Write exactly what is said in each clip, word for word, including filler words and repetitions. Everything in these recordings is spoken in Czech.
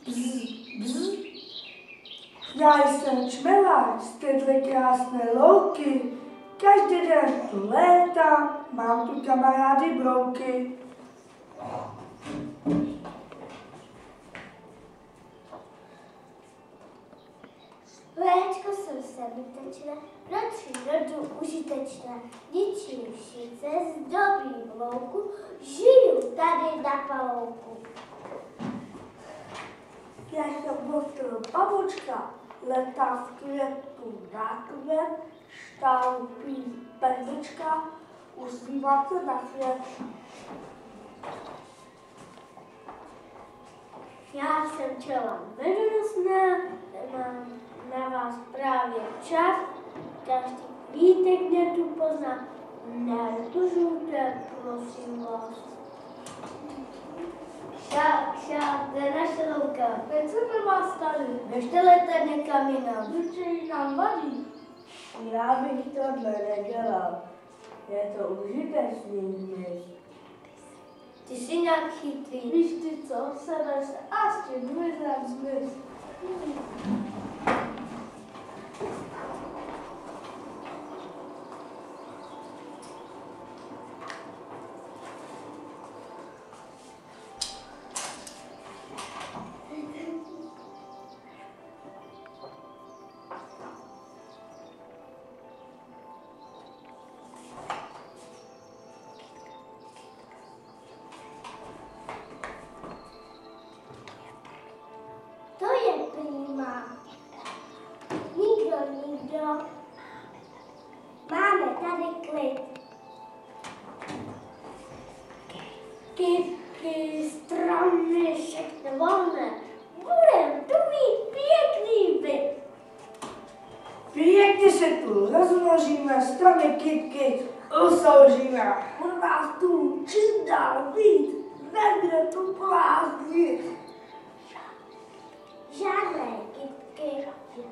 Bzz, bzz. Já jsem čmelák z téhle krásné louky. Každý den tu létám, mám tu kamarády brouky. Léčko jsou sebitečné, pro přírodu užitečné. Ničí šice zdobí v louku, žiju tady na palouku. Já jsem vostru babučka, letá v květu rákově, štálupí perlička, usmívám se na svět. Já jsem čela vedonosná, mám na vás právě čas, každý vítek mě tu pozná, netužujte, prosím vás. Šák, šák, to je naše louka. Teď se to vás tady. Běžte letat někam jinam. Určitě nám vadí. Já bych tohle nedělal. Je to užitečný změř. Ty jsi nějak chytrý. Víš ty co, sebe se a s tím zmizem zmiz. To je prima. Nikdo, nikdo. Máme tady klid. Kytky, stromy, všechno volné. Budem tu mít pěkný byt. Pěkně se tu rozložíme, stromy kytky usoužíme. Bude nás tu čím dál víc, nebude tu prázdnit. Žádné kytky.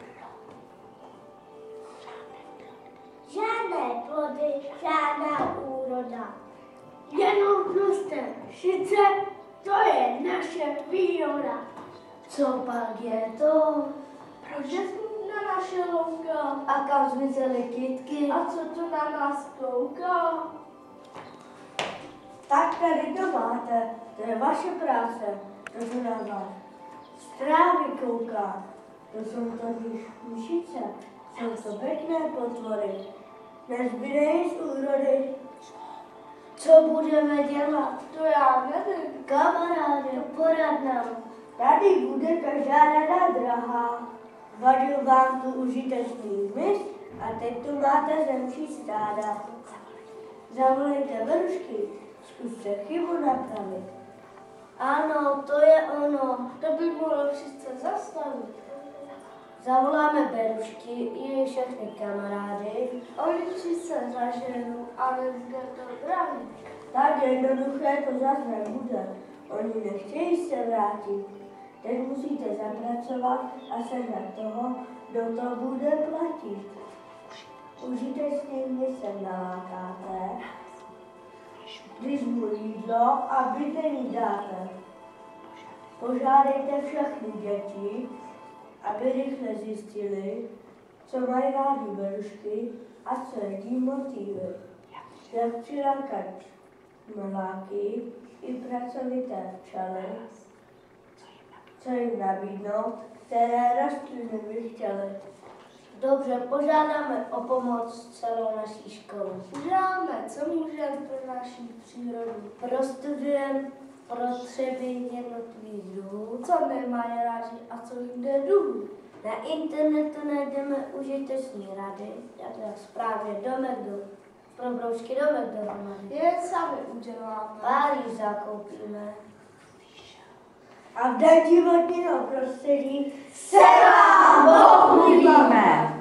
Žádné plody, žádná úroda. Jenom prostě šice, to je naše výhoda. Co pak je to? Proč na naše louka? A kam zmizely kytky? A co to na nás kouká? Tak tady to máte, to je vaše práce, to se na vás strávy kouká. To jsou totiž mušice, jsou to pěkné potvory. Nezbyde nic úrody. Co budeme dělat? To já nevím. Kamaráde, porad nám. Tady bude každá rada drahá. Vadil vám tu užitečný zmys a teď tu máte zemčí stáda. Zavolejte vršky, zkuste chybu napravit. Ano, to je ono. To by mohlo přece zastavit. Zavoláme berušky i všechny kamarády. Oni sice zaženou, ale bude to bránit. Tak jednoduché to zase nebude. Oni nechtějí se vrátit. Teď musíte zapracovat a sehnat toho, kdo to bude platit. Užitečným mysem nalákáte, když mu jídlo a bydlení dáte. Požádejte všechny děti, aby rychle zjistili, co mají rádi berušky a co jedí motýly. Jak přilákat mláky i pracovité včely, co jim nabídnout, které rostliny by chtěly. Dobře, požádáme o pomoc celou naší školu. Uděláme, co můžeme pro naší přírodu. Prostudujeme potřeby jednotlivých druhů. Co nemají rádi a co jim jde důvod. Na internetu najdeme užitečné rady, jak správně domek do, pro broušky domek dohromady. Je sami uděláme. Pálí zakoupíme. A v den životního prostředí se vám ochlubíme.